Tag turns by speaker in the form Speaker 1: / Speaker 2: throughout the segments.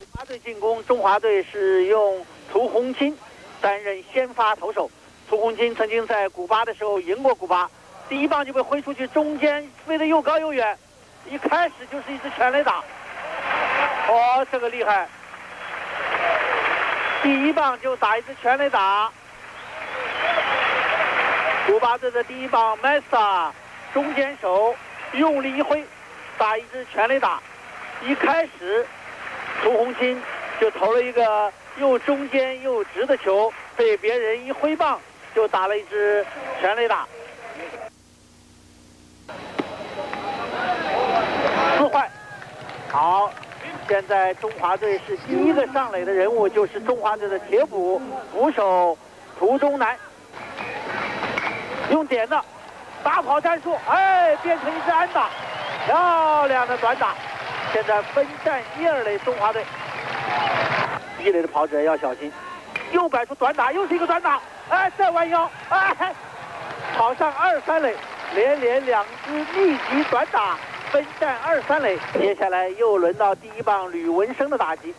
Speaker 1: 中华队进攻，中华队是用涂红金担任先发投手。涂红金曾经在古巴的时候赢过古巴，第一棒就被挥出去，中间飞得又高又远，一开始就是一支全垒打。哦，这个厉害！第一棒就打一支全垒打。古巴队的第一棒 Mesa 中间手用力一挥，打一支全垒打。一开始涂红金就投了一个又中间又直的球，被别人一挥棒就打了一支全垒打。4坏，好，现在中华队是第一个上垒的人物，就是中华队的铁捕捕手涂中南，用点的打跑战术，哎，变成一支安打，漂亮的短打。现在分占1、2垒，中华队1垒的跑者要小心，又摆出短打，又是一个短打，哎，再弯腰，哎，跑上2、3垒，连2支密集短打，分占2、3垒。接下来又轮到第一棒吕文生的打击，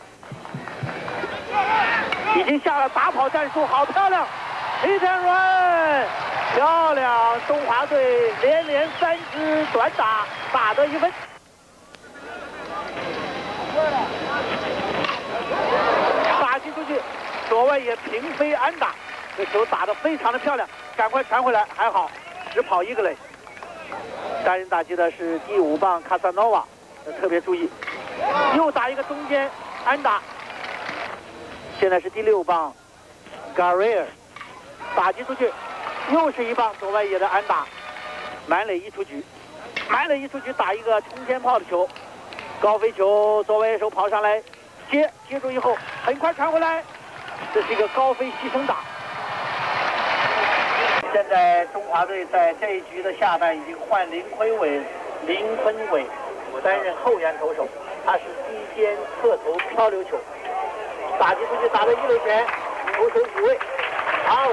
Speaker 1: 已经下了打跑战术，好漂亮 ，hit and run， 漂亮！中华队连3支短打，打得1分。打击出去，左外野平飞安打，这球打得非常的漂亮，赶快传回来，还好，只跑1个垒。担任打击的是第5棒卡萨诺瓦，特别注意，又打一个中间安打。现在是第6棒 Garrier， 打击出去，又是一棒左外野的安打，满垒一出局，打一个冲天炮的球。高飞球，左外野手跑上来，接住以后，很快传回来，这是一个高飞牺牲打。现在中华队在这一局的下半已经换林坤伟担任后援投手，他是低肩侧投漂流球，打击出去，打到1垒前，投手补位，好。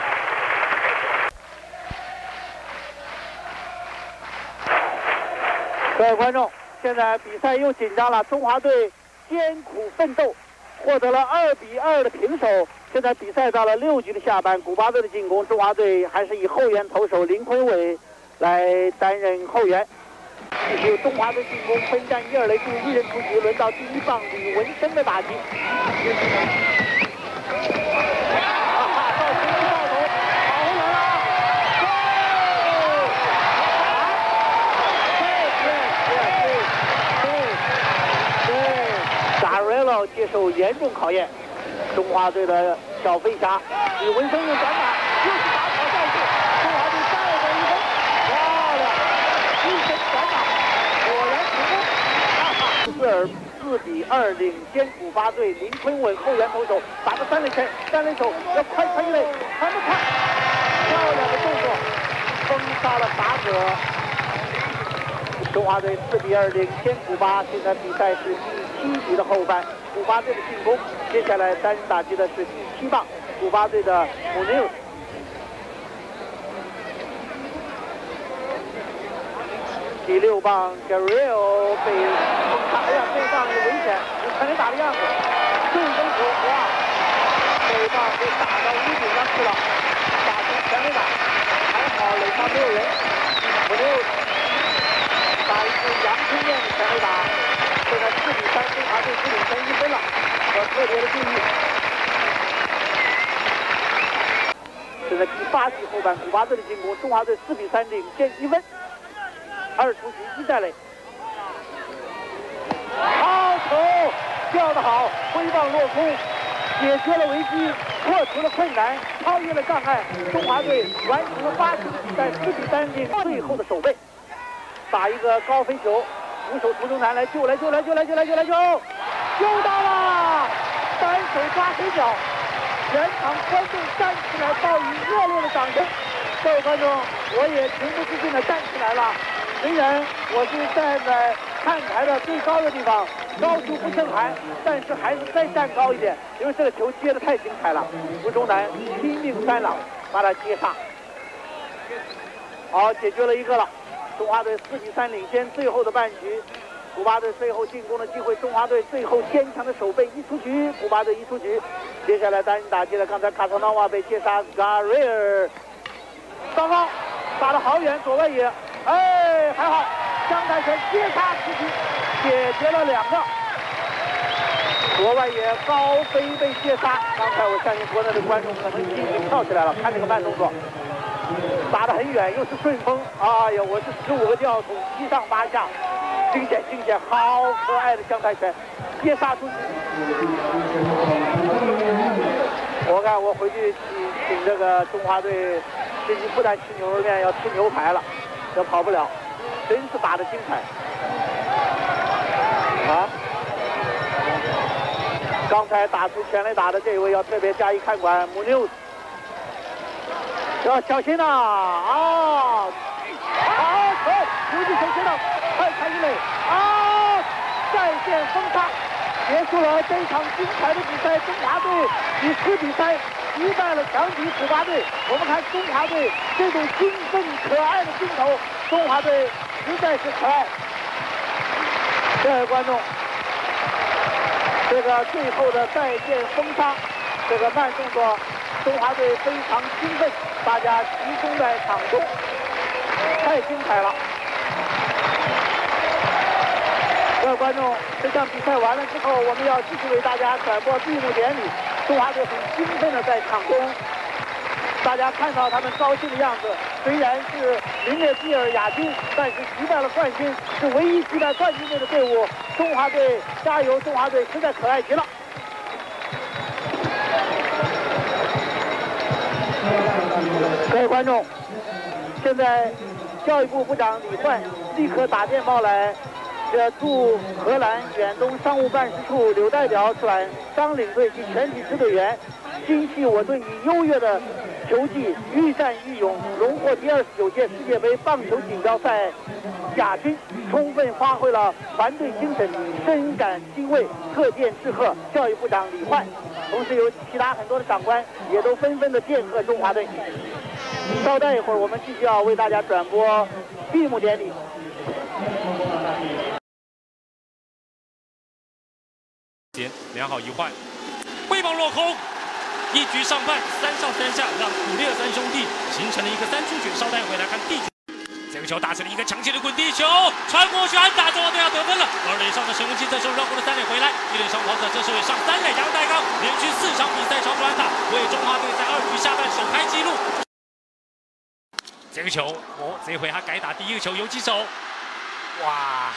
Speaker 1: 各位观众。现在比赛又紧张了，中华队艰苦奋斗，获得了2比2的平手。现在比赛到了6局的下半，古巴队的进攻，中华队还是以后援投手林坤伟来担任后援。继续中华队进攻，分占1、2垒，第1人出局，轮到第一棒吕文生的打击。接受严重考验，中华队的小飞侠吕文生用短打，又是打跑战术，中华队再得1分，漂亮，1分短打，果然成功。4比2领先古巴队，林坤伟后援投手打到3垒前，3垒手要快传1垒，传不快，漂亮的动作，封杀了打者。中华队4比2领先古巴，现在比赛是第7局的后半。古巴队的进攻，接下来担任打击的是第7棒，古巴队的姆内尔。第6棒 Garriel 被封杀，哎呀，这棒有危险，有全垒打的样子。顺风球，哇，这棒被打到屋顶上去了，打成全垒打，还好垒上没有人。姆内尔打一支阳春面的全垒打。现在4比3，中华队只领先1分了，要特别的注意。现在第8局后半，古巴队的进攻，中华队4比3领先1分，2出局1在垒。好球，吊得好，挥棒落空，解决了危机，破除了困难，超越了障碍。中华队完成了8局的比赛，4比3领最后的守备，打一个高飞球。捕手涂中南来救到了，单手抓黑脚，全场观众站起来报以热烈的掌声。各位观众，我也情不自禁地站起来了。虽然我是站在看台的最高的地方，高处不胜寒，但是还是再站高一点，因为这个球接得太精彩了。涂中南拼命3郎把它接上，好，解决了1个了。中华队4比3领先，最后的半局古巴队最后进攻的机会，中华队最后坚强的守备一出局，古巴队一出局。接下来单打击的，刚才卡特纳瓦被接杀，加瑞尔，糟糕，打得好远，左外野，哎，还好，江泰拳接杀出局，解决了2个。左外野高飞被接杀，刚才我相信国内的观众可能心里跳起来了，看这个慢动作。打得很远，又是顺风，哎呀，我是15个吊桶7上8下，惊险，好可爱的江泰拳，接杀出去。我看我回去请这个中华队，最近不但吃牛肉面，要吃牛排了，这跑不了，真是打得精彩。啊！刚才打出全垒打的这位要特别加以看管，姆纽斯。要小心呐！啊！好球，游击手接到，快看一垒！啊！再见封杀，结束了这场精彩的比赛。中华队以10比3击败了强敌古巴队。我们看中华队这种兴奋可爱的镜头，中华队实在是可爱。各位观众，这个最后的再见封杀，这个慢动作。中华队非常兴奋，大家集中在场中，太精彩了。各位观众，这场比赛完了之后，我们要继续为大家转播闭幕典礼。中华队很兴奋的在场中，大家看到他们高兴的样子。虽然是林列基尔亚军，但是击败了冠军，是唯一击败冠军队的队伍。中华队加油！中华队实在可爱极了。各位观众，现在教育部部长李焕立刻打电报来，驻荷兰远东商务办事处柳代表转商领队及全体支队员，心系我队以优越的球技愈战愈勇，荣获第29届世界杯棒球锦标赛亚军，充分发挥了团队精神，深感欣慰，特电致贺教育部长李焕。同时有其他很多的长官也都纷纷的电贺中华队。稍待一会儿，我们继续要为大家转播闭幕典礼。
Speaker 2: 良好一换，挥棒落空，一局上半3上3下，让古列三兄弟形成了一个3出局。稍待回来看第局。这个球打成了一个强劲的滚地球，传过去安打，中华队要得分了。2垒上的沈文清这时候绕过了3垒回来，1垒上跑者这时候也上3垒，杨代刚连续4场比赛超出安打，为中华队在2局下半首开纪录。这个球，这回他改打第1个球游击手，哇，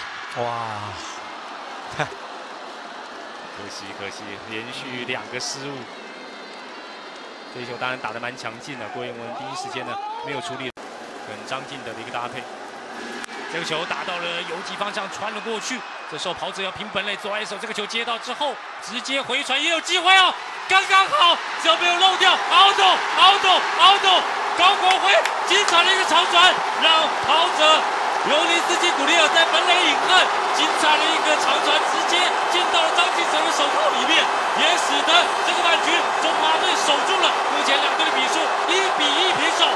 Speaker 2: 可惜，连续2个失误。这一球当然打得蛮强劲的，郭彦文第一时间呢没有处理。跟张进德的一个搭配，这个球打到了游击方向，传了过去。这时候跑者要凭本垒左外手，这个球接到之后，直接回传也有机会哦，刚刚好，只要没有漏掉，out，高国辉精彩的一个长传，让跑者尤尼斯基古利尔在本垒隐恨，精彩的一个长传直接进到了张进德的手套里面，也使得这个半局中华队守住了。目前2队的比数1比1平手。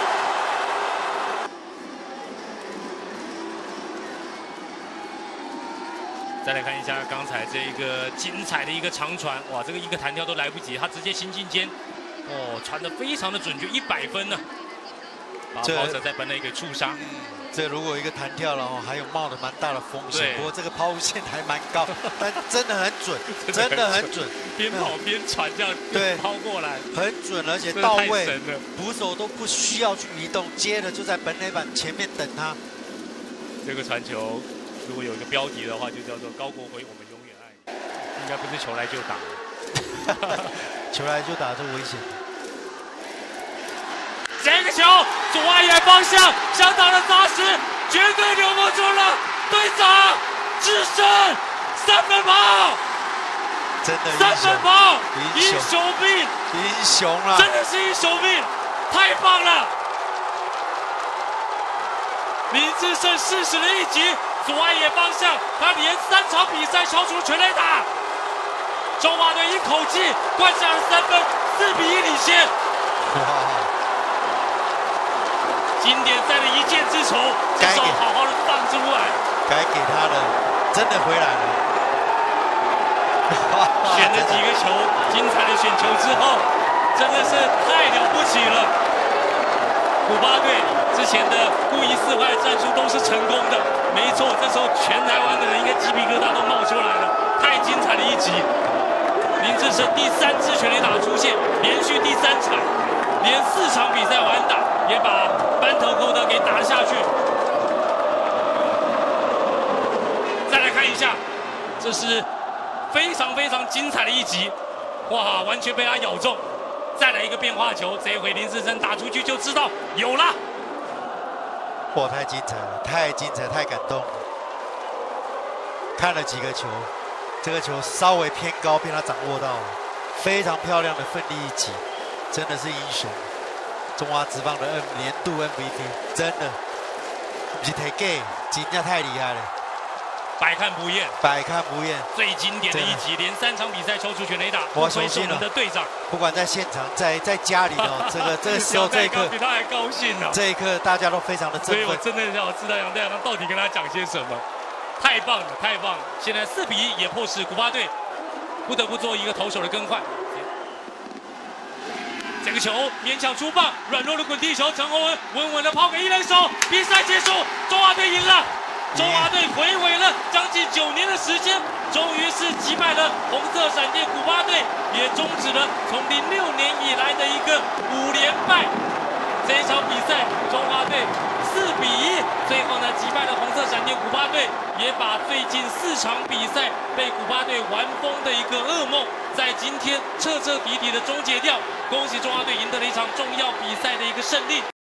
Speaker 2: 再来看一下刚才这一个精彩的一个长传，哇，这个一个弹跳都来不及，他直接行进间，传得非常的准确，100分呢，把跑者在本垒给触杀。
Speaker 3: 这如果一个弹跳了还有冒着蛮大的风险。不过这个抛物线还蛮高，但真的很准，真的很准，
Speaker 2: 边跑边传这样抛过来，
Speaker 3: 很准，而且到位，捕手都不需要去移动，接了就在本垒板前面等他。
Speaker 2: 这个传球。如果有一个标题的话，就叫做高国辉，我们永远爱你。应该不是球来就打，
Speaker 3: 球来就打，这危险。
Speaker 2: 这个球左外野方向相当的扎实，绝对留不住了。队长制胜，3分跑，
Speaker 3: 真的
Speaker 2: 3分跑，英雄命，
Speaker 3: 英雄了，
Speaker 2: 真的是英雄命，太棒了。林志胜适时的一击。左外野方向，他连3场比赛敲出了全垒打，中华队一口气灌下了3分，4比1领先。经典赛的一箭之仇，这时候好好的放出来，
Speaker 3: 该给他的。 真的回来了。
Speaker 2: 选了几个球，精彩的选球之后，真的是太了不起了。古巴队之前的故意四坏战术都是成功的，没错，这时候全台湾的人应该鸡皮疙瘩都冒出来了，太精彩的一集。林志胜第3支全垒打出现，连续第3场，连4场比赛完打，也把班头寇德给打下去。再来看一下，这是非常非常精彩的一集，哇，完全被他咬中。再来一个变化球，这一回林志胜打出去就知道有了。
Speaker 3: 哇，太精彩了，太精彩，太感动了。看了几个球，这个球稍微偏高，被他掌握到了，非常漂亮的奋力一击，真的是英雄。中华职棒的年度 MVP， 真的不是太假，真的太厉害了。百看不厌，百看不厌，最经典的一集，连3场比赛抽出全垒打，我相信我们的队长，不管在现场，在家里哦，这个时候这一刻比他还高兴呢。这一刻大家都非常的振奋，所以我真的想知道杨代阳到底跟他讲些什么。太棒了，太棒了！现在4比1也迫使古巴队不得不做一个投手的更换。这个球勉强出棒，软弱的滚地球，陈宏文稳稳的抛给1垒手，比赛结束，中华队赢了。中华队回味了将近9年的时间，终于是击败了红色闪电古巴队，也终止了从06年以来的一个5连败。这一场比赛，中华队4比1，最后呢击败了红色闪电古巴队，也把最近4场比赛被古巴队玩疯的一个噩梦，在今天彻彻底底的终结掉。恭喜中华队赢得了一场重要比赛的一个胜利。